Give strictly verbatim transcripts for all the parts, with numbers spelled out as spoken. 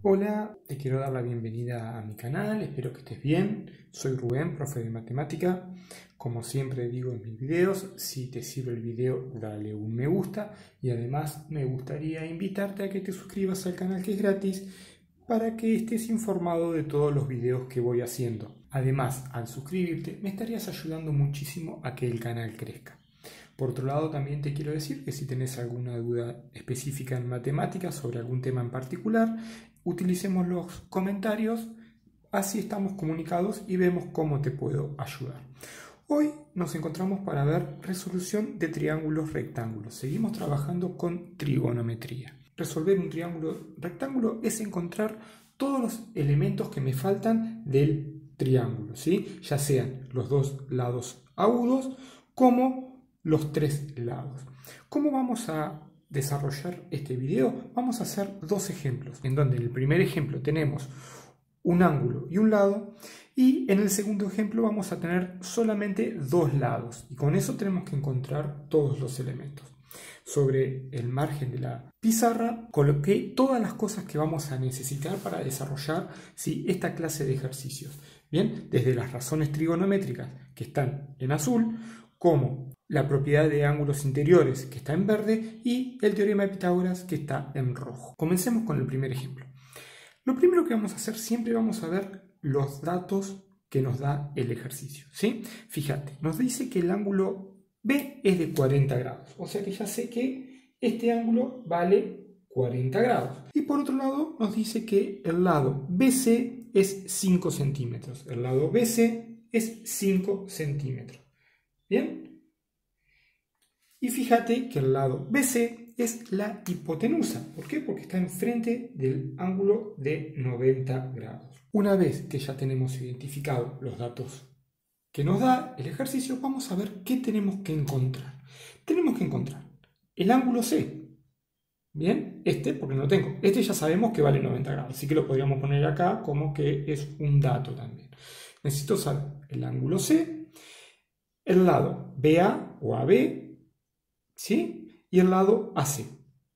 Hola, te quiero dar la bienvenida a mi canal, espero que estés bien. Soy Rubén, profe de matemática. Como siempre digo en mis videos, si te sirve el video, dale un me gusta y además me gustaría invitarte a que te suscribas al canal, que es gratis, para que estés informado de todos los videos que voy haciendo. Además, al suscribirte me estarías ayudando muchísimo a que el canal crezca. Por otro lado, también te quiero decir que si tenés alguna duda específica en matemáticas sobre algún tema en particular, utilicemos los comentarios, así estamos comunicados y vemos cómo te puedo ayudar. Hoy nos encontramos para ver resolución de triángulos rectángulos. Seguimos trabajando con trigonometría. Resolver un triángulo rectángulo es encontrar todos los elementos que me faltan del triángulo, ¿sí? Ya sean los dos lados agudos como los tres lados. ¿Cómo vamos a desarrollar este video? Vamos a hacer dos ejemplos, en donde en el primer ejemplo tenemos un ángulo y un lado, y en el segundo ejemplo vamos a tener solamente dos lados, y con eso tenemos que encontrar todos los elementos. Sobre el margen de la pizarra coloqué todas las cosas que vamos a necesitar para desarrollar, ¿sí?, esta clase de ejercicios. Bien, desde las razones trigonométricas, que están en azul, como la propiedad de ángulos interiores, que está en verde, y el teorema de Pitágoras, que está en rojo. Comencemos con el primer ejemplo. Lo primero que vamos a hacer, siempre vamos a ver los datos que nos da el ejercicio, ¿sí? Fíjate, nos dice que el ángulo B es de cuarenta grados, o sea que ya sé que este ángulo vale cuarenta grados. Y por otro lado nos dice que el lado B C es cinco centímetros, el lado B C es cinco centímetros. ¿Bien? Y fíjate que el lado B C es la hipotenusa. ¿Por qué? Porque está enfrente del ángulo de noventa grados. Una vez que ya tenemos identificado los datos que nos da el ejercicio, vamos a ver qué tenemos que encontrar. Tenemos que encontrar el ángulo C. Bien, este, porque no tengo. Este ya sabemos que vale noventa grados, así que lo podríamos poner acá como que es un dato también. Necesito saber el ángulo C, el lado B A o A B, ¿sí?, y el lado A C.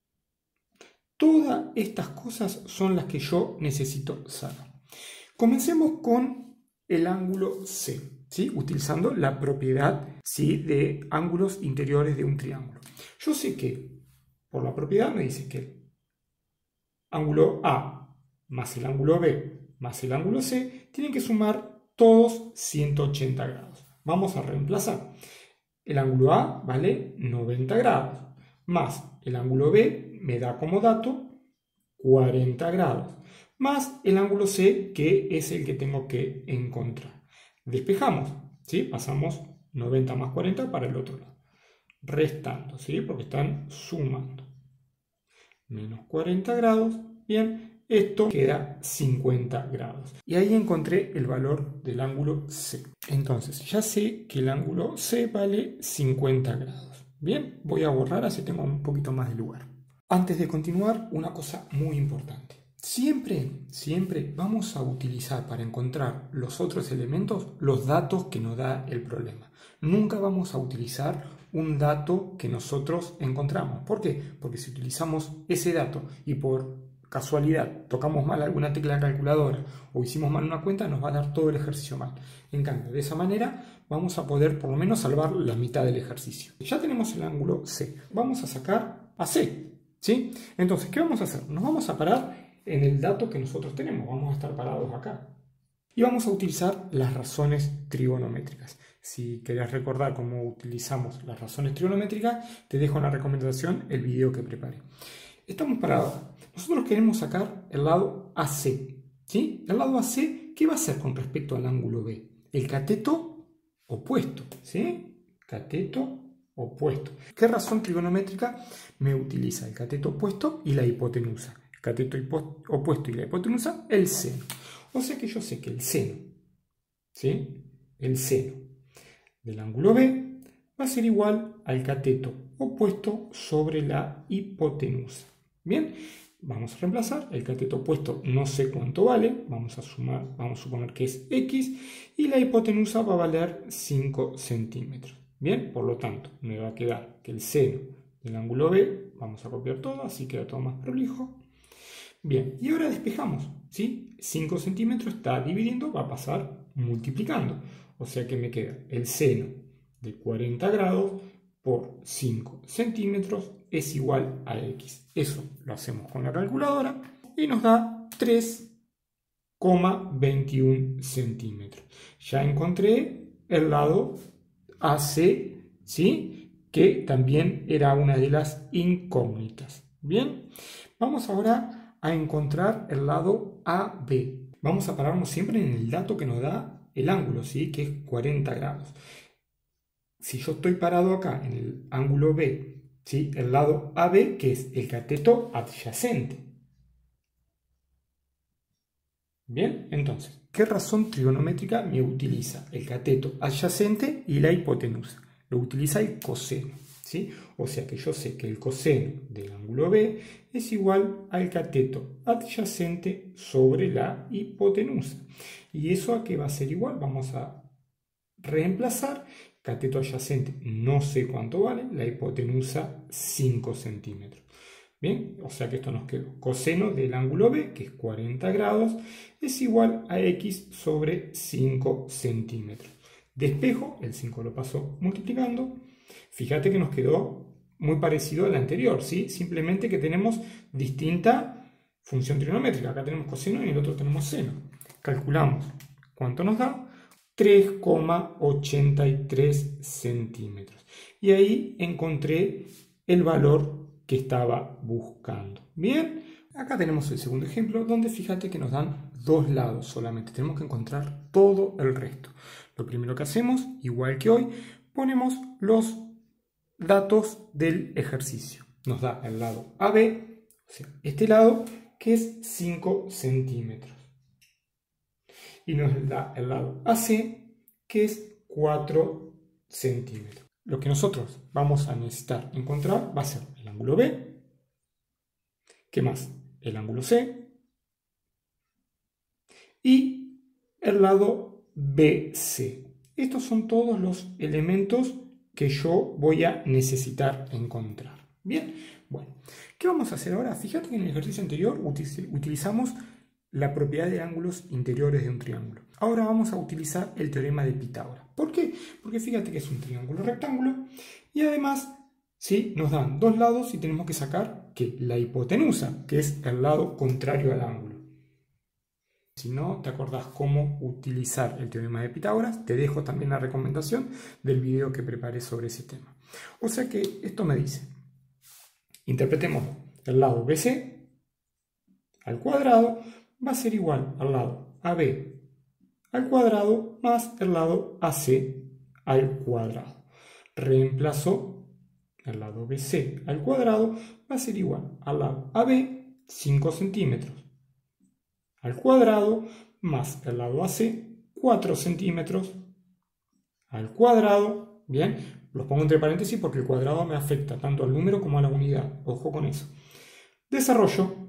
Todas estas cosas son las que yo necesito saber. Comencemos con el ángulo C, ¿sí?, utilizando la propiedad, ¿sí?, de ángulos interiores de un triángulo. Yo sé que, por la propiedad, me dice que el ángulo A más el ángulo B más el ángulo C tienen que sumar todos ciento ochenta grados. Vamos a reemplazar. El ángulo A vale noventa grados, más el ángulo B me da como dato cuarenta grados, más el ángulo C, que es el que tengo que encontrar. Despejamos, ¿sí? Pasamos noventa más cuarenta para el otro lado. Restando, ¿sí?, porque están sumando. Menos cuarenta grados, bien, esto queda cincuenta grados. Y ahí encontré el valor del ángulo C. Entonces, ya sé que el ángulo C vale cincuenta grados. Bien, voy a borrar así tengo un poquito más de lugar. Antes de continuar, una cosa muy importante. Siempre, siempre vamos a utilizar para encontrar los otros elementos los datos que nos da el problema. Nunca vamos a utilizar un dato que nosotros encontramos. ¿Por qué? Porque si utilizamos ese dato y por casualidad tocamos mal alguna tecla de calculadora o hicimos mal una cuenta, nos va a dar todo el ejercicio mal. En cambio, de esa manera vamos a poder por lo menos salvar la mitad del ejercicio. Ya tenemos el ángulo C. Vamos a sacar a C, ¿sí? Entonces, ¿qué vamos a hacer? Nos vamos a parar en el dato que nosotros tenemos. Vamos a estar parados acá. Y vamos a utilizar las razones trigonométricas. Si querés recordar cómo utilizamos las razones trigonométricas, te dejo en la recomendación el video que preparé. Estamos parados. Nosotros queremos sacar el lado A C, ¿sí? El lado A C, ¿qué va a hacer con respecto al ángulo B? El cateto opuesto, ¿sí? Cateto opuesto. ¿Qué razón trigonométrica me utiliza? El cateto opuesto y la hipotenusa. El cateto opuesto y la hipotenusa, el seno. O sea que yo sé que el seno, ¿sí?, el seno del ángulo B va a ser igual al cateto opuesto sobre la hipotenusa. Bien, vamos a reemplazar. El cateto opuesto no sé cuánto vale, vamos a sumar, vamos a suponer que es X, y la hipotenusa va a valer cinco centímetros. Bien, por lo tanto, me va a quedar que el seno del ángulo B, vamos a copiar todo, así queda todo más prolijo, Bien, y ahora despejamos, ¿sí? cinco centímetros está dividiendo, va a pasar multiplicando. O sea que me queda el seno de cuarenta grados por cinco centímetros es igual a X. Eso lo hacemos con la calculadora y nos da tres coma veintiuno centímetros. Ya encontré el lado A C, ¿sí? Que también era una de las incógnitas. Bien, vamos ahora a encontrar el lado A B. Vamos a pararnos siempre en el dato que nos da el ángulo, ¿sí? Que es cuarenta grados. Si yo estoy parado acá en el ángulo B, ¿sí? El lado A B, que es el cateto adyacente. Bien, entonces, ¿qué razón trigonométrica me utiliza el cateto adyacente y la hipotenusa? Lo utiliza el coseno, ¿sí? O sea que yo sé que el coseno del ángulo B es igual al cateto adyacente sobre la hipotenusa. ¿Y eso a qué va a ser igual? Vamos a reemplazar. Cateto adyacente no sé cuánto vale, la hipotenusa cinco centímetros. Bien, o sea que esto nos quedó. Coseno del ángulo B, que es cuarenta grados, es igual a X sobre cinco centímetros. Despejo, el cinco lo paso multiplicando. Fíjate que nos quedó muy parecido al anterior, ¿sí? Simplemente que tenemos distinta función trigonométrica. Acá tenemos coseno y en el otro tenemos seno. Calculamos cuánto nos da. tres coma ochenta y tres centímetros. Y ahí encontré el valor que estaba buscando. Bien, acá tenemos el segundo ejemplo donde fíjate que nos dan dos lados solamente. Tenemos que encontrar todo el resto. Lo primero que hacemos, igual que hoy, ponemos los datos del ejercicio. Nos da el lado A B, o sea, este lado que es cinco centímetros. Y nos da el lado A C, que es cuatro centímetros. Lo que nosotros vamos a necesitar encontrar va a ser el ángulo B, ¿qué más? El ángulo C y el lado B C. Estos son todos los elementos que yo voy a necesitar encontrar. Bien, bueno, ¿qué vamos a hacer ahora? Fíjate que en el ejercicio anterior utilizamos la propiedad de ángulos interiores de un triángulo. Ahora vamos a utilizar el teorema de Pitágoras. ¿Por qué? Porque fíjate que es un triángulo rectángulo y además, ¿sí? Nos dan dos lados y tenemos que sacar ¿qué? La hipotenusa, que es el lado contrario al ángulo. Si no te acordás cómo utilizar el teorema de Pitágoras, te dejo también la recomendación del video que preparé sobre ese tema. O sea que esto me dice, interpretemos el lado B C al cuadrado va a ser igual al lado A B al cuadrado más el lado A C al cuadrado. Reemplazo el lado B C al cuadrado va a ser igual al lado A B, cinco centímetros, al cuadrado más el lado A C, cuatro centímetros, al cuadrado. Bien, los pongo entre paréntesis porque el cuadrado me afecta tanto al número como a la unidad. Ojo con eso. Desarrollo.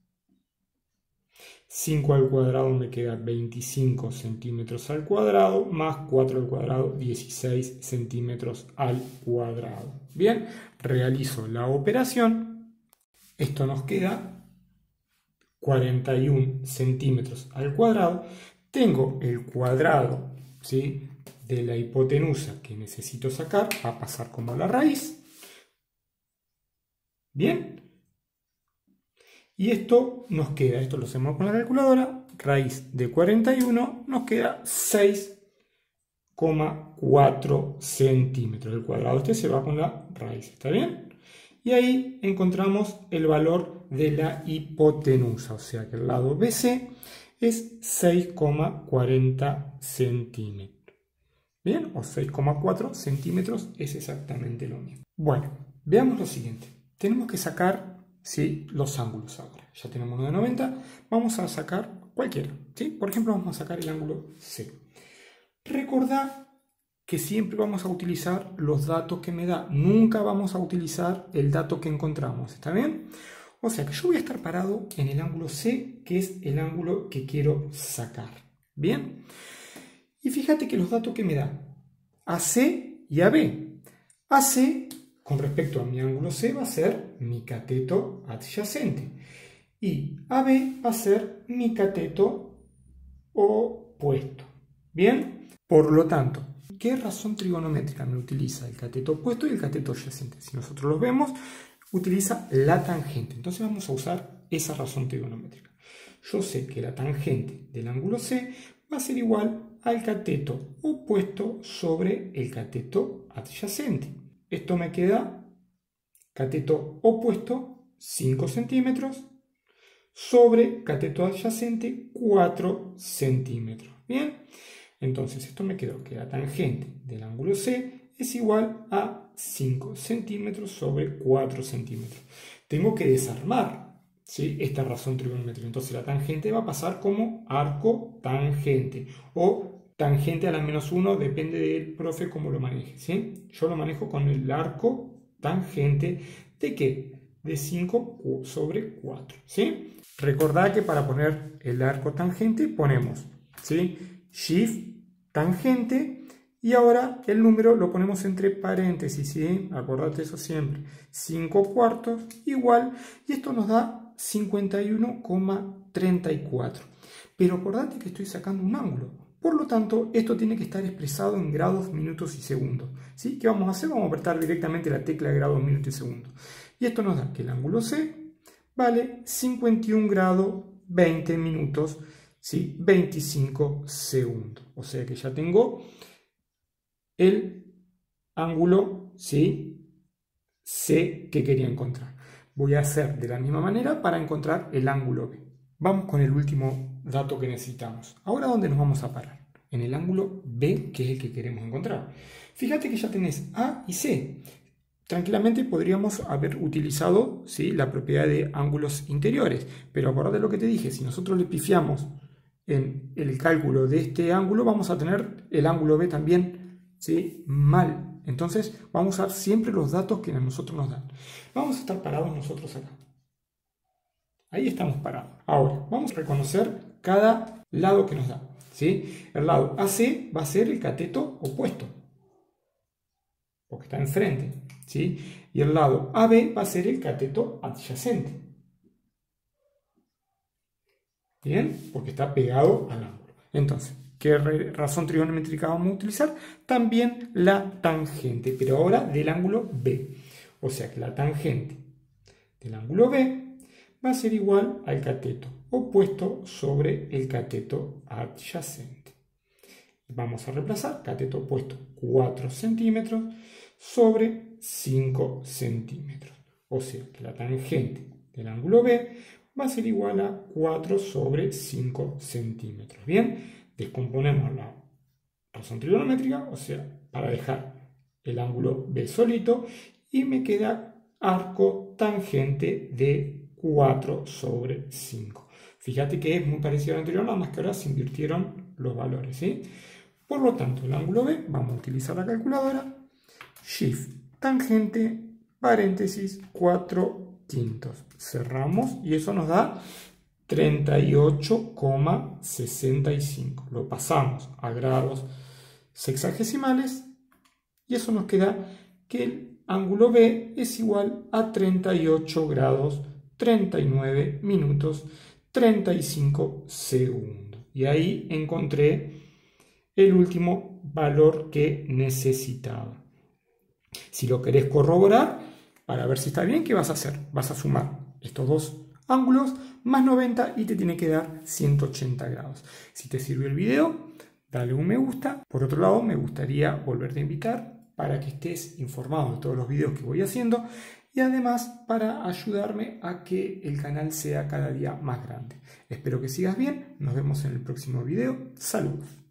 cinco al cuadrado me queda veinticinco centímetros al cuadrado, más cuatro al cuadrado, dieciséis centímetros al cuadrado. Bien, realizo la operación. Esto nos queda cuarenta y uno centímetros al cuadrado. Tengo el cuadrado, ¿sí?, de la hipotenusa que necesito sacar, va a pasar como la raíz. Bien. Y esto nos queda, esto lo hacemos con la calculadora, raíz de cuarenta y uno nos queda seis coma cuatro centímetros. El cuadrado este se va con la raíz, ¿está bien? Y ahí encontramos el valor de la hipotenusa, o sea que el lado B C es seis coma cuarenta centímetros. Bien, o seis coma cuatro centímetros es exactamente lo mismo. Bueno, veamos lo siguiente. Tenemos que sacar, ¿sí?, los ángulos ahora. Ya tenemos uno de noventa, vamos a sacar cualquiera, ¿sí? Por ejemplo, vamos a sacar el ángulo C. Recordá que siempre vamos a utilizar los datos que me da, nunca vamos a utilizar el dato que encontramos, ¿está bien? O sea que yo voy a estar parado en el ángulo C, que es el ángulo que quiero sacar, ¿bien? Y fíjate que los datos que me da A C y A B. A C, con respecto a mi ángulo C, va a ser mi cateto adyacente. y A B va a ser mi cateto opuesto. ¿Bien? Por lo tanto, ¿qué razón trigonométrica me utiliza el cateto opuesto y el cateto adyacente? Si nosotros los vemos, utiliza la tangente. Entonces vamos a usar esa razón trigonométrica. Yo sé que la tangente del ángulo C va a ser igual al cateto opuesto sobre el cateto adyacente. Esto me queda cateto opuesto cinco centímetros sobre cateto adyacente cuatro centímetros. ¿Bien? Entonces esto me quedó que la tangente del ángulo C es igual a cinco centímetros sobre cuatro centímetros. Tengo que desarmar, ¿sí?, esta razón trigonométrica. Entonces la tangente va a pasar como arco tangente o tangente a la menos uno, depende del profe cómo lo maneje, ¿sí? Yo lo manejo con el arco tangente de ¿qué? De cinco sobre cuatro, ¿sí? Recordad que para poner el arco tangente ponemos, ¿sí?, shift tangente y ahora el número lo ponemos entre paréntesis, ¿sí? Acordate eso siempre. cinco cuartos igual, y esto nos da cincuenta y uno coma treinta y cuatro. Pero acordate que estoy sacando un ángulo. Por lo tanto, esto tiene que estar expresado en grados, minutos y segundos, ¿sí? ¿Qué vamos a hacer? Vamos a apretar directamente la tecla de grados, minutos y segundos. Y esto nos da que el ángulo C vale cincuenta y un grados, veinte minutos, ¿sí?, veinticinco segundos. O sea que ya tengo el ángulo, ¿sí?, C que quería encontrar. Voy a hacer de la misma manera para encontrar el ángulo B. Vamos con el último dato que necesitamos. Ahora, ¿dónde nos vamos a parar? En el ángulo B, que es el que queremos encontrar. Fíjate que ya tenés A y C. Tranquilamente podríamos haber utilizado, ¿sí?, la propiedad de ángulos interiores, pero acordate lo que te dije, si nosotros le pifiamos en el cálculo de este ángulo, vamos a tener el ángulo B también, ¿sí?, mal. Entonces vamos a usar siempre los datos que a nosotros nos dan. Vamos a estar parados nosotros acá. Ahí estamos parados. Ahora, vamos a reconocer cada lado que nos da, ¿sí? El lado A C va a ser el cateto opuesto, porque está enfrente, ¿sí? Y el lado A B va a ser el cateto adyacente. Bien, porque está pegado al ángulo. Entonces, ¿qué razón trigonométrica vamos a utilizar? También la tangente, pero ahora del ángulo B. O sea que la tangente del ángulo B va a ser igual al cateto opuesto sobre el cateto adyacente. Vamos a reemplazar cateto opuesto cuatro centímetros sobre cinco centímetros. O sea que la tangente del ángulo B va a ser igual a cuatro sobre cinco centímetros. Bien, descomponemos la razón trigonométrica, o sea, para dejar el ángulo B solito, y me queda arco tangente de cuatro sobre cinco. Fíjate que es muy parecido al anterior, nada más que ahora se invirtieron los valores, ¿sí? Por lo tanto, el ángulo B, vamos a utilizar la calculadora, shift tangente, paréntesis, cuatro quintos. Cerramos y eso nos da treinta y ocho coma sesenta y cinco. Lo pasamos a grados sexagesimales y eso nos queda que el ángulo B es igual a treinta y ocho grados, treinta y nueve minutos, treinta y cinco segundos. Y ahí encontré el último valor que necesitaba. Si lo querés corroborar, para ver si está bien, ¿qué vas a hacer? Vas a sumar estos dos ángulos más noventa y te tiene que dar ciento ochenta grados. Si te sirvió el video, dale un me gusta. Por otro lado, me gustaría volverte a invitar para que estés informado de todos los videos que voy haciendo y además para ayudarme a que el canal sea cada día más grande. Espero que sigas bien. Nos vemos en el próximo video. Saludos.